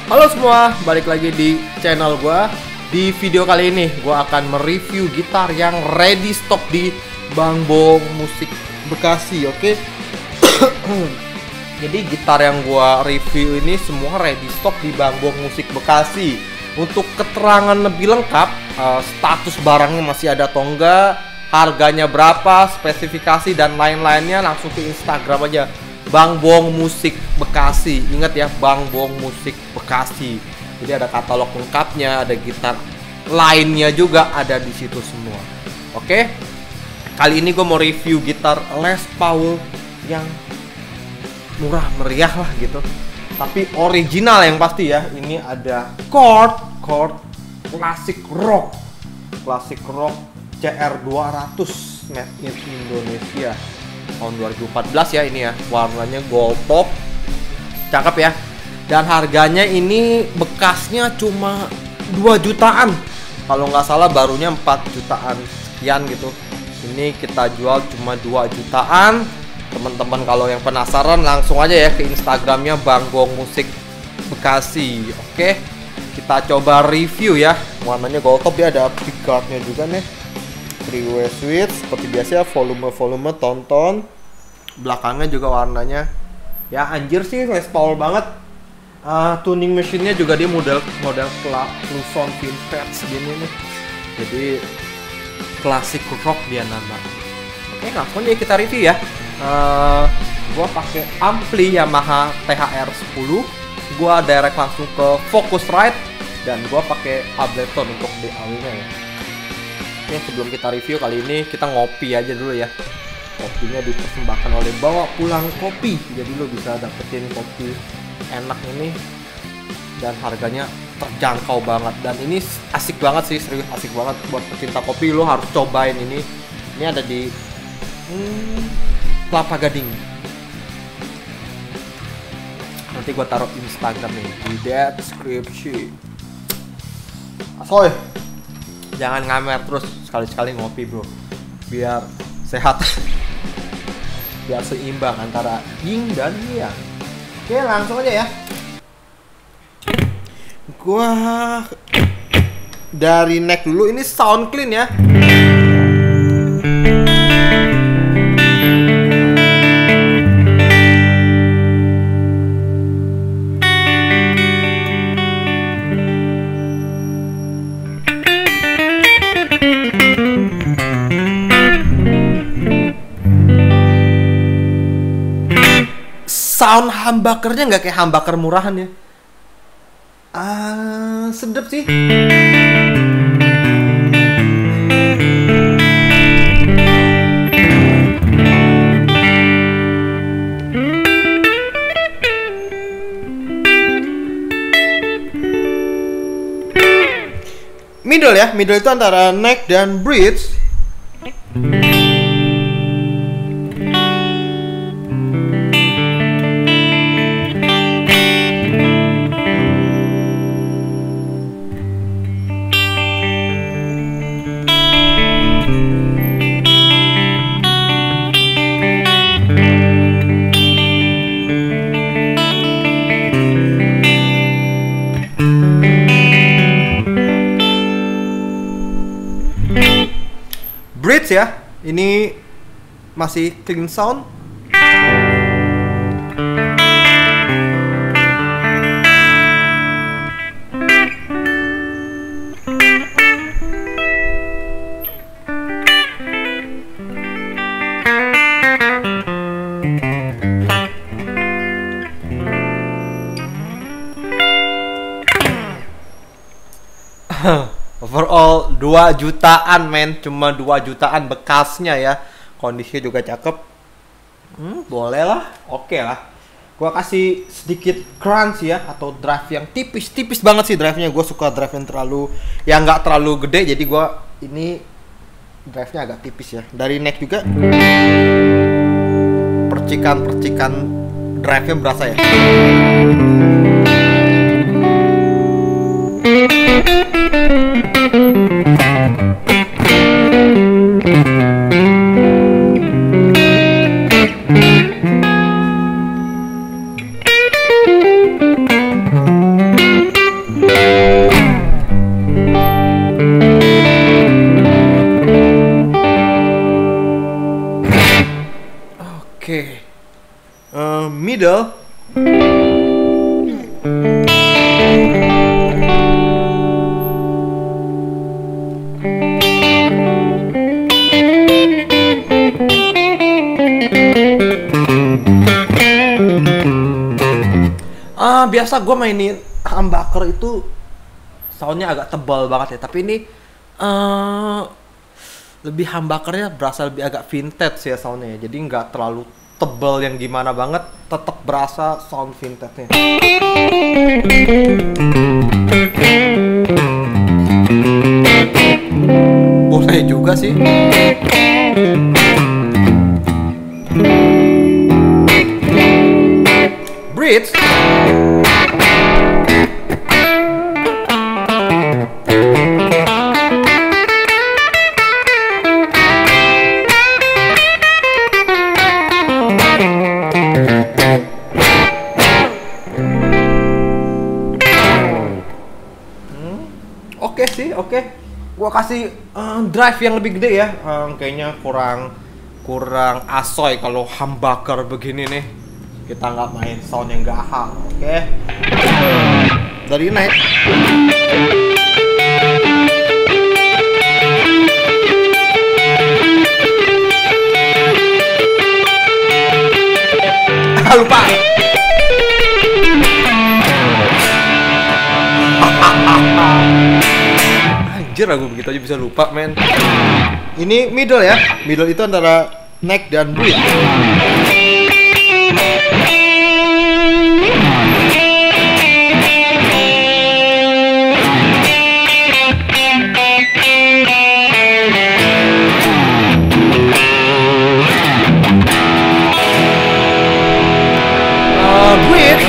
Halo semua, balik lagi di channel gua. Di video kali ini gua akan mereview gitar yang ready stock di Bang Bong Musik Bekasi, oke? Jadi gitar yang gua review ini semua ready stock di Bang Bong Musik Bekasi. Untuk keterangan lebih lengkap, status barangnya masih ada atau enggak, harganya berapa, spesifikasi dan lain-lainnya, langsung ke Instagram aja, Bang Bong Musik Bekasi. Ingat ya, Bang Bong Musik Bekasi. Jadi ada katalog lengkapnya, ada gitar lainnya juga ada di situ semua. Oke. Kali ini gue mau review gitar Les Paul yang murah meriah lah gitu. Tapi original yang pasti ya. Ini ada chord klasik rock. Klasik rock CR200 made in Indonesia. Tahun 2014 ya ini ya, warnanya gold top, cakep ya. Dan harganya ini bekasnya cuma 2 jutaan, kalau nggak salah barunya 4 jutaan sekian gitu. Ini kita jual cuma 2 jutaan. Teman-teman kalau yang penasaran langsung aja ya ke Instagramnya Bang Bong Musik Bekasi. Oke, kita coba review ya. Warnanya gold top ya, ada pickguardnya juga nih, three-way switch seperti biasa, volume tonton. Belakangnya juga warnanya ya anjir sih Les Paul banget. Tuning mesinnya juga dia model Cluson vintage gini nih. Jadi klasik rock dia nambah. Oke, langsung aja kita review ya. Gua pakai ampli Yamaha THR 10. Gua direct langsung ke Focusrite dan gua pakai Ableton untuk DAW-nya ya. Oke, sebelum kita review kali ini kita ngopi aja dulu ya. Kopinya dipersembahkan oleh Bawa Pulang Kopi. Jadi lo bisa dapetin kopi enak ini dan harganya terjangkau banget. Dan ini asik banget sih, serius asik banget buat pecinta kopi, lo harus cobain ini. Ini ada di Kelapa Gading. Nanti gua taruh Instagram nih di deskripsi. Asoy, jangan ngamer terus, sekali-sekali ngopi bro, biar sehat. Biar seimbang antara yin dan yang. Oke, langsung aja ya. Gua dari neck dulu, ini sound clean ya. Sound humbuckernya nggak kayak humbucker murahan ya. Sedep sih. Middle ya, middle itu antara neck dan bridge. Bridge ya, ini masih clean sound. Overall 2 jutaan men, cuma 2 jutaan bekasnya ya. Kondisinya juga cakep. Boleh lah, oke lah. Gua kasih sedikit crunch ya, atau drive yang tipis banget sih drive-nya. Gua suka drive yang nggak terlalu gede, jadi gua ini drive-nya agak tipis ya. Dari neck juga percikan drive-nya berasa ya. middle. Biasa gue mainin humbucker itu soundnya agak tebal banget ya, tapi ini lebih humbuckernya berasa lebih agak vintage ya soundnya ya. Jadi nggak terlalu tebal yang gimana banget, tetap berasa sound vintage-nya. Boleh juga sih. Bridge. Oke sih, oke. Gua kasih drive yang lebih gede ya. Kayaknya kurang asoy kalau humbucker begini nih. Kita nggak main sound yang gahang, oke? Dari naik. Lupa. Anjir, aku begitu aja bisa lupa, men. Ini middle ya. Middle itu antara neck dan bridge. Bridge.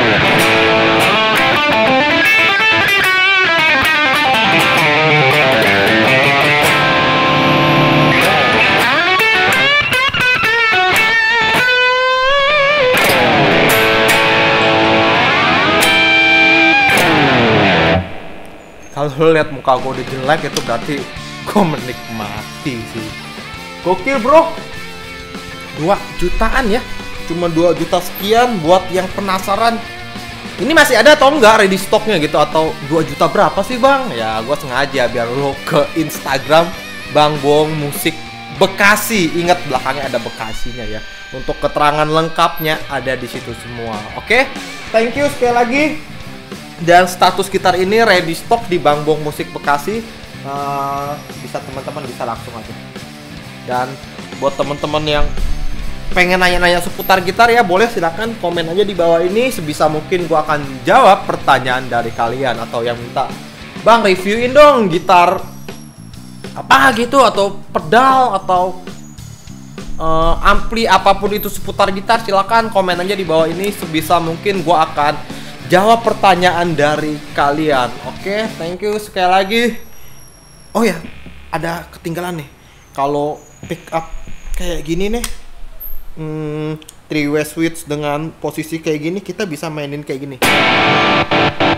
Kalau lihat muka gue udah jelek itu berarti gue menikmati sih. Gokil bro. 2 jutaan ya. Cuma 2 juta sekian buat yang penasaran. Ini masih ada atau enggak ready stocknya gitu, atau 2 juta berapa sih bang? Ya gue sengaja biar lo ke Instagram Bang Boong Musik Bekasi. Ingat belakangnya ada Bekasinya ya. Untuk keterangan lengkapnya ada di situ semua. Oke, thank you sekali lagi. Dan status gitar ini ready stock di Bang Boong Musik Bekasi. Bisa teman-teman bisa langsung aja. Dan buat teman-teman yang pengen nanya-nanya seputar gitar ya, boleh silakan komen aja di bawah ini. Sebisa mungkin gua akan jawab pertanyaan dari kalian, atau yang minta, "Bang, reviewin dong gitar apa gitu, atau pedal, atau ampli, apapun itu seputar gitar, silakan komen aja di bawah ini. Sebisa mungkin gua akan jawab pertanyaan dari kalian. Oke, thank you sekali lagi. Oh ya, ada ketinggalan nih. Kalau pick up kayak gini nih, 3-way switch dengan posisi kayak gini, kita bisa mainin kayak gini.